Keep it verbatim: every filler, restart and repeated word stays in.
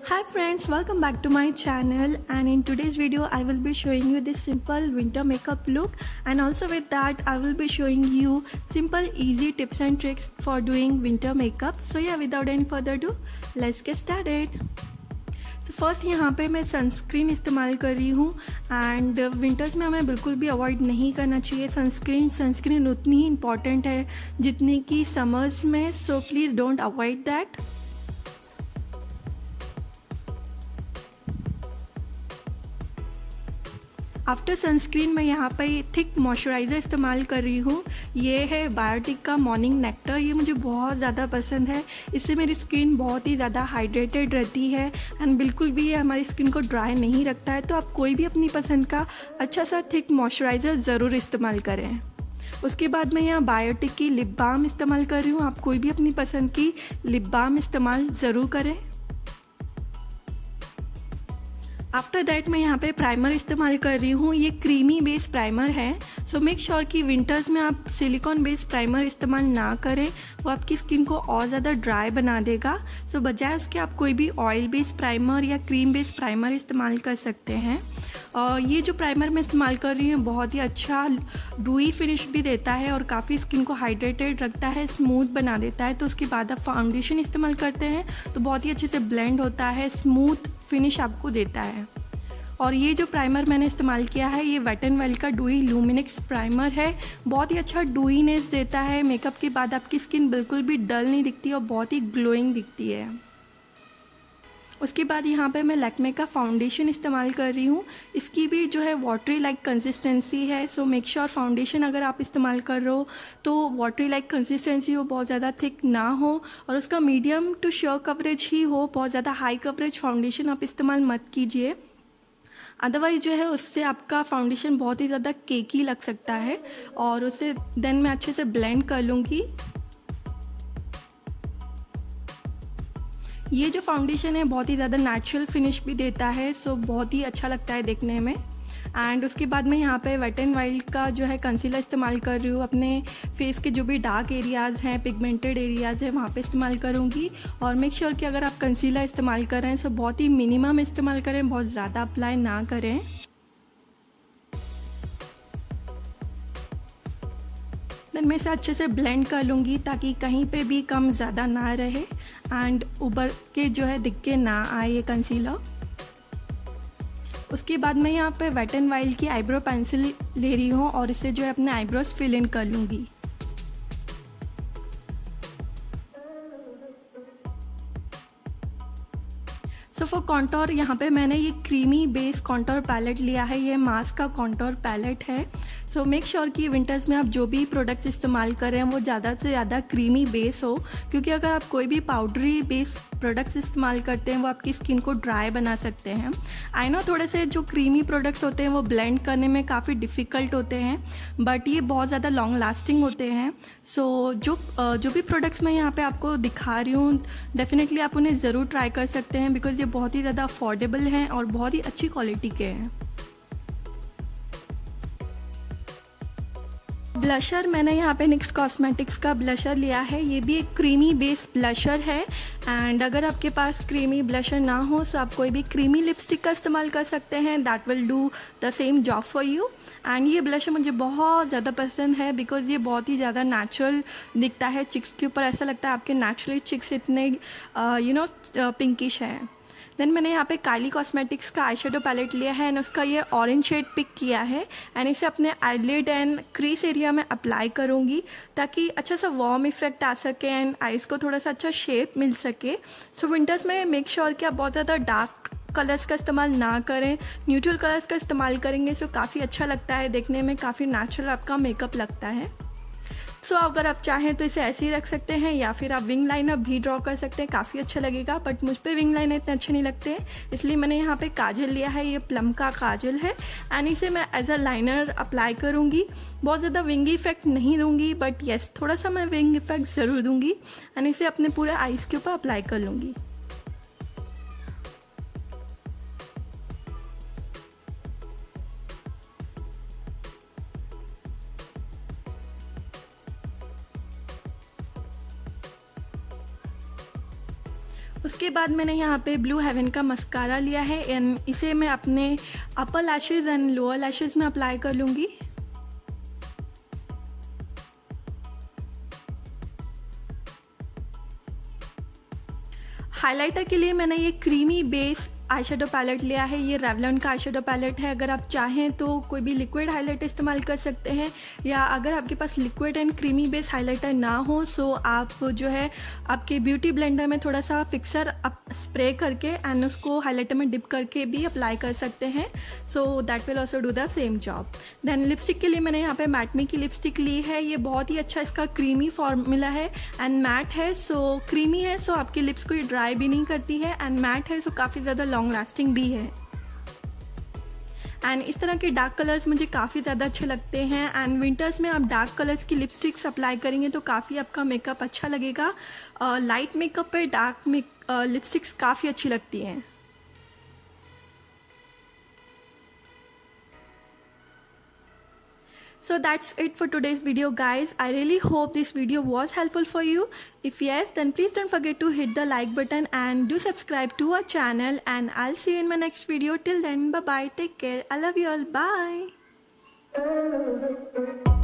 Hi friends, welcome back to my channel, and in today's video I will be showing you this simple winter makeup look, and also with that I will be showing you simple easy tips and tricks for doing winter makeup. So yeah, without any further ado, let's get started. So first यहाँ पे मैं sunscreen इस्तेमाल कर रही हूँ and winters में हमें बिल्कुल भी अवॉइड नहीं करना चाहिए सनस्क्रीन सनस्क्रीन उतनी ही इम्पॉर्टेंट है जितनी कि समर्स में. So please don't avoid that. After sunscreen मैं यहाँ पे थिक मॉइस्चराइज़र इस्तेमाल कर रही हूँ. ये है बायोटिक का मॉर्निंग नेक्टर. ये मुझे बहुत ज़्यादा पसंद है. इससे मेरी स्किन बहुत ही ज़्यादा हाइड्रेटेड रहती है एंड बिल्कुल भी ये हमारी स्किन को ड्राई नहीं रखता है. तो आप कोई भी अपनी पसंद का अच्छा सा थिक मॉइस्चराइज़र ज़रूर इस्तेमाल करें. उसके बाद मैं यहाँ बायोटिक की लिप बाम इस्तेमाल कर रही हूँ. आप कोई भी अपनी पसंद की लिप बाम इस्तेमाल ज़रूर करें. आफ्टर दैट मैं यहाँ पे प्राइमर इस्तेमाल कर रही हूँ. ये क्रीमी बेस प्राइमर है. सो मेक श्योर कि विंटर्स में आप सिलिकॉन बेस प्राइमर इस्तेमाल ना करें. वो आपकी स्किन को और ज़्यादा ड्राई बना देगा. सो so, बजाय उसके आप कोई भी ऑयल बेस प्राइमर या क्रीम बेस प्राइमर इस्तेमाल कर सकते हैं. और ये जो प्राइमर मैं इस्तेमाल कर रही हूँ बहुत ही अच्छा डूई फिनिश भी देता है और काफ़ी स्किन को हाइड्रेटेड रखता है, स्मूथ बना देता है. तो उसके बाद आप फाउंडेशन इस्तेमाल करते हैं तो बहुत ही अच्छे से ब्लेंड होता है, स्मूथ फिनिश आपको देता है. और ये जो प्राइमर मैंने इस्तेमाल किया है ये वेट एंड वाइल्ड का डूई लुमिनेक्स प्राइमर है. बहुत ही अच्छा डूईनेस देता है. मेकअप के बाद आपकी स्किन बिल्कुल भी डल नहीं दिखती और बहुत ही ग्लोइंग दिखती है. उसके बाद यहाँ पे मैं लैक्मे का फाउंडेशन इस्तेमाल कर रही हूँ. इसकी भी जो है वाटरी लाइक कंसिस्टेंसी है. सो मेक श्योर फाउंडेशन अगर आप इस्तेमाल कर रहे हो तो वाटरी लाइक कंसिस्टेंसी हो, बहुत ज़्यादा थिक ना हो और उसका मीडियम टू श्योर कवरेज ही हो. बहुत ज़्यादा हाई कवरेज फाउंडेशन आप इस्तेमाल मत कीजिए, अदरवाइज़ जो है उससे आपका फाउंडेशन बहुत ही ज़्यादा केकी लग सकता है. और उसे देन मैं अच्छे से ब्लेंड कर लूँगी. ये जो फाउंडेशन है बहुत ही ज़्यादा नेचुरल फिनिश भी देता है. सो बहुत ही अच्छा लगता है देखने में. एंड उसके बाद मैं यहाँ पे वेट एंड वाइल्ड का जो है कंसीलर इस्तेमाल कर रही हूँ. अपने फेस के जो भी डार्क एरियाज़ हैं, पिगमेंटेड एरियाज़ हैं, वहाँ पे इस्तेमाल करूँगी. और मेक श्योर कि अगर आप कंसीलर इस्तेमाल कर रहे हैं तो बहुत ही मिनिमम इस्तेमाल करें, बहुत ज़्यादा अप्लाई ना करें. देन मैं इसे अच्छे से ब्लेंड कर लूँगी ताकि कहीं पे भी कम ज़्यादा ना रहे एंड उभर के जो है दिख के ना आए ये कंसीलर. उसके बाद मैं यहाँ पे वेट एंड वाइल्ड की आईब्रो पेंसिल ले रही हूँ और इसे जो है अपने आईब्रोज फिल इन कर लूँगी. सो फॉर कॉन्टोर यहाँ पे मैंने ये क्रीमी बेस कॉन्टोर पैलेट लिया है. ये मास्क का कॉन्टोर पैलेट है. सो मेक श्योर कि विंटर्स में आप जो भी प्रोडक्ट्स इस्तेमाल कर रहे हैं वो ज़्यादा से ज़्यादा क्रीमी बेस हो, क्योंकि अगर आप कोई भी पाउडरी बेस प्रोडक्ट्स इस्तेमाल करते हैं वो आपकी स्किन को ड्राई बना सकते हैं. आई नो थोड़े से जो क्रीमी प्रोडक्ट्स होते हैं वो ब्लेंड करने में काफ़ी डिफ़िकल्ट होते हैं, बट ये बहुत ज़्यादा लॉन्ग लास्टिंग होते हैं. सो so, जो जो भी प्रोडक्ट्स मैं यहाँ पे आपको दिखा रही हूँ डेफिनेटली आप उन्हें ज़रूर ट्राई कर सकते हैं, बिकॉज़ ये बहुत ही ज़्यादा अफोर्डेबल हैं और बहुत ही अच्छी क्वालिटी के हैं. ब्लशर मैंने यहाँ पे निक्स कॉस्मेटिक्स का ब्लशर लिया है. ये भी एक क्रीमी बेस ब्लशर है. एंड अगर आपके पास क्रीमी ब्लशर ना हो तो आप कोई भी क्रीमी लिपस्टिक का इस्तेमाल कर सकते हैं. That will do the same job for you. And ये ब्लशर मुझे बहुत ज़्यादा पसंद है बिकॉज़ ये बहुत ही ज़्यादा नेचुरल दिखता है चिक्स के ऊपर. ऐसा लगता है आपके नेचुरली चिक्स इतने यू नो पिंकिश हैं. देन मैंने यहाँ पे काइली कॉस्मेटिक्स का आई शेडो पैलेट लिया है एंड उसका ये ऑरेंज शेड पिक किया है एंड इसे अपने आईलिड एंड क्रीज एरिया में अप्लाई करूँगी ताकि अच्छा सा वार्म इफेक्ट आ सके एंड आइज़ को थोड़ा सा अच्छा शेप मिल सके. सो विंटर्स में मेक श्योर कि आप बहुत ज़्यादा डार्क कलर्स का इस्तेमाल ना करें, न्यूट्रल कलर्स का इस्तेमाल करेंगे सो काफ़ी अच्छा लगता है देखने में, काफ़ी नेचुरल आपका मेकअप लगता है. सो so, अगर आप चाहें तो इसे ऐसे ही रख सकते हैं या फिर आप विंग लाइनर भी ड्रॉ कर सकते हैं, काफ़ी अच्छा लगेगा. बट मुझ पे विंग लाइनर इतने अच्छे नहीं लगते हैं, इसलिए मैंने यहाँ पे काजल लिया है. ये प्लम का काजल है एंड इसे मैं एज अ लाइनर अप्लाई करूँगी. बहुत ज़्यादा विंगी इफेक्ट नहीं दूँगी बट येस थोड़ा सा मैं विंग इफेक्ट ज़रूर दूँगी एंड इसे अपने पूरे आइज़ के ऊपर अप्लाई कर लूँगी. उसके बाद मैंने यहाँ पे ब्लू हेवन का मस्कारा लिया है एंड इसे मैं अपने upper lashes and lower lashes में अप्लाई कर लूँगी। हाइलाइटर के लिए मैंने ये creamy base eye shadow palette लिया है। ये रेवलॉन का आई शेडो पैलेट है। अगर आप चाहें तो कोई भी लिक्विड हाइलाइटर इस्तेमाल कर सकते हैं, या अगर आपके पास liquid and creamy base highlighter ना हो सो आप जो है आपके ब्यूटी ब्लेंडर में थोड़ा सा फिक्सर अप स्प्रे करके एंड उसको हाइलाइटर में डिप करके भी अप्लाई कर सकते हैं। So that will also do the same job. Then lipstick के लिए मैंने यहाँ पे मैटमी की लिपस्टिक ली है। ये बहुत ही अच्छा इसका क्रीमी फॉर्मूला है एंड मैट है, सो क्रीमी है सो आपके लिप्स को ये ड्राई भी नहीं करती है एंड मैट है सो काफ़ी ज़्यादा लॉन्ग लास्टिंग भी है। एंड इस तरह के डार्क कलर्स मुझे काफ़ी ज़्यादा अच्छे लगते हैं एंड विंटर्स में आप डार्क कलर्स की लिपस्टिक्स अप्लाई करेंगे तो काफ़ी आपका मेकअप अच्छा लगेगा। लाइट मेकअप पे डार्क मेक लिपस्टिक्स काफ़ी अच्छी लगती हैं। So that's it for today's video guys. I really hope this video was helpful for you. If yes, then please don't forget to hit the like button and do subscribe to our channel, and I'll see you in my next video. Till then, bye bye, take care, I love you all, bye.